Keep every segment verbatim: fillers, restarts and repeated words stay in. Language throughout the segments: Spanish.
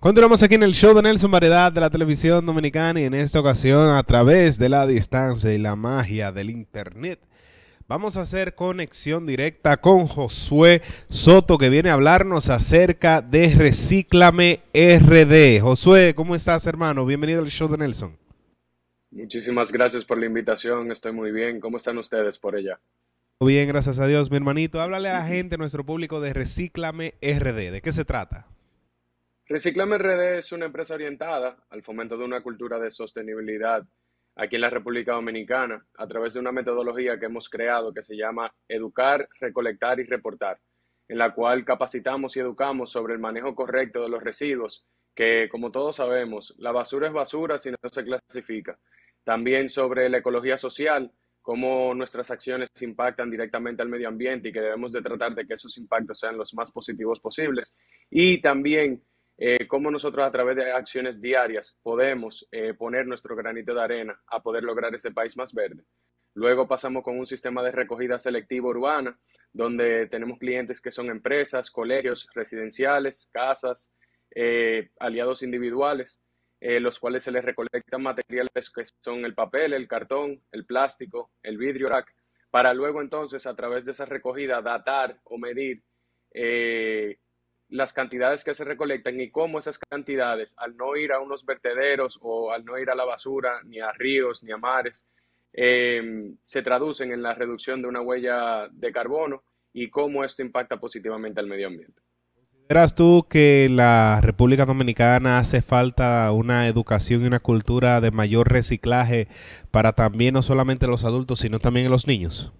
Continuamos aquí en el show de Nelson, variedad de la televisión dominicana, y en esta ocasión a través de la distancia y la magia del internet vamos a hacer conexión directa con Josué Soto, que viene a hablarnos acerca de Recíclame R D. Josué, ¿cómo estás, hermano? Bienvenido al show de Nelson. Muchísimas gracias por la invitación, estoy muy bien. ¿Cómo están ustedes por allá? Bien, gracias a Dios, mi hermanito. Háblale a la gente, a nuestro público, de Recíclame R D. ¿De qué se trata? Reciclame R D es una empresa orientada al fomento de una cultura de sostenibilidad aquí en la República Dominicana a través de una metodología que hemos creado que se llama Educar, Recolectar y Reportar, en la cual capacitamos y educamos sobre el manejo correcto de los residuos, que como todos sabemos, la basura es basura si no se clasifica. También sobre la ecología social, cómo nuestras acciones impactan directamente al medio ambiente y que debemos de tratar de que esos impactos sean los más positivos posibles. Y también eh, cómo nosotros a través de acciones diarias podemos eh, poner nuestro granito de arena a poder lograr ese país más verde. Luego pasamos con un sistema de recogida selectiva urbana, donde tenemos clientes que son empresas, colegios, residenciales, casas, eh, aliados individuales, eh, los cuales se les recolectan materiales que son el papel, el cartón, el plástico, el vidrio, para luego entonces a través de esa recogida datar o medir eh, las cantidades que se recolectan y cómo esas cantidades, al no ir a unos vertederos o al no ir a la basura, ni a ríos, ni a mares, eh, se traducen en la reducción de una huella de carbono y cómo esto impacta positivamente al medio ambiente. ¿Consideras tú que en la República Dominicana hace falta una educación y una cultura de mayor reciclaje para también no solamente los adultos, sino también los niños?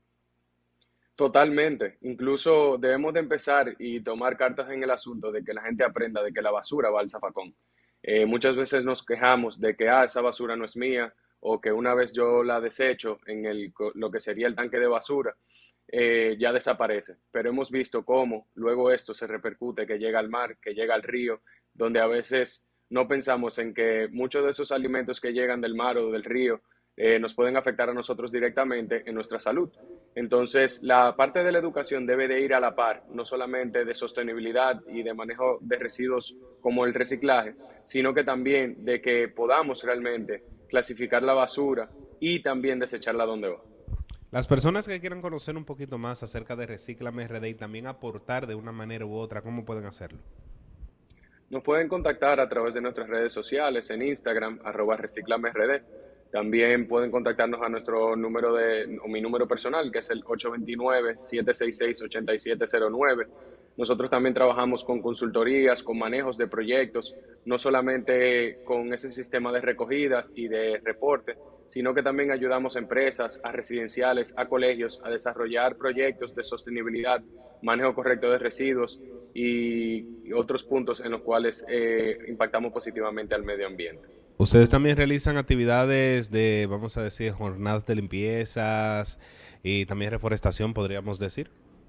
Totalmente. Incluso debemos de empezar y tomar cartas en el asunto de que la gente aprenda de que la basura va al zafacón. Eh, muchas veces nos quejamos de que, ah, esa basura no es mía, o que una vez yo la desecho en el, lo que sería el tanque de basura, eh, ya desaparece. Pero hemos visto cómo luego esto se repercute, que llega al mar, que llega al río, donde a veces no pensamos en que muchos de esos alimentos que llegan del mar o del río eh, nos pueden afectar a nosotros directamente en nuestra salud. Entonces, la parte de la educación debe de ir a la par, no solamente de sostenibilidad y de manejo de residuos como el reciclaje, sino que también de que podamos realmente clasificar la basura y también desecharla donde va. Las personas que quieran conocer un poquito más acerca de Recíclame R D y también aportar de una manera u otra, ¿cómo pueden hacerlo? Nos pueden contactar a través de nuestras redes sociales, en Instagram, arroba reciclamerd. También pueden contactarnos a nuestro número de, o mi número personal, que es el ocho dos nueve, siete seis seis, ocho siete cero nueve. Nosotros también trabajamos con consultorías, con manejos de proyectos, no solamente con ese sistema de recogidas y de reporte, sino que también ayudamos a empresas, a residenciales, a colegios a desarrollar proyectos de sostenibilidad, manejo correcto de residuos y, y otros puntos en los cuales eh, impactamos positivamente al medio ambiente. Ustedes también realizan actividades de, vamos a decir, jornadas de limpiezas y también reforestación, podríamos decir.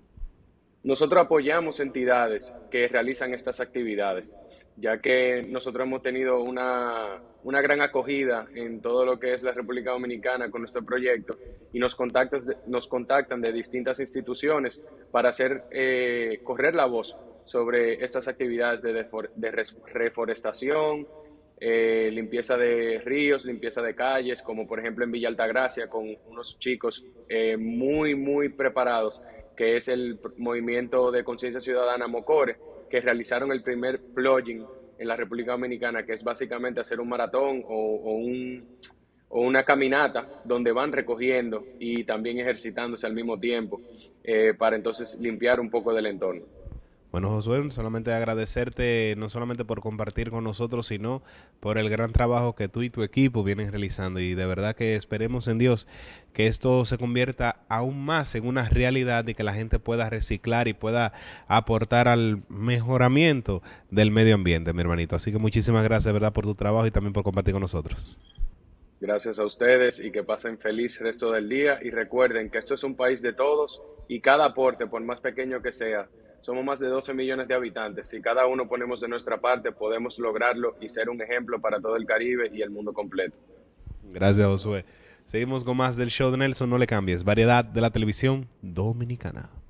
Nosotros apoyamos entidades que realizan estas actividades, ya que nosotros hemos tenido una, una gran acogida en todo lo que es la República Dominicana con nuestro proyecto y nos, contactas de- nos contactan de distintas instituciones para hacer eh, correr la voz sobre estas actividades de, defor- de res- reforestación, eh, limpieza de ríos, limpieza de calles, como por ejemplo en Villa Altagracia, con unos chicos eh, muy, muy preparados, que es el movimiento de conciencia ciudadana Mocore, que realizaron el primer plugin en la República Dominicana, que es básicamente hacer un maratón o, o, un, o una caminata donde van recogiendo y también ejercitándose al mismo tiempo eh, para entonces limpiar un poco del entorno. Bueno, Josué, solamente agradecerte no solamente por compartir con nosotros, sino por el gran trabajo que tú y tu equipo vienen realizando. Y de verdad que esperemos en Dios que esto se convierta aún más en una realidad y que la gente pueda reciclar y pueda aportar al mejoramiento del medio ambiente, mi hermanito. Así que muchísimas gracias, de verdad, por tu trabajo y también por compartir con nosotros. Gracias a ustedes y que pasen feliz resto del día y recuerden que esto es un país de todos y cada aporte, por más pequeño que sea, somos más de doce millones de habitantes. Si cada uno ponemos de nuestra parte, podemos lograrlo y ser un ejemplo para todo el Caribe y el mundo completo. Gracias, Josué. Seguimos con más del show de Nelson, no le cambies. Variedad de la televisión dominicana.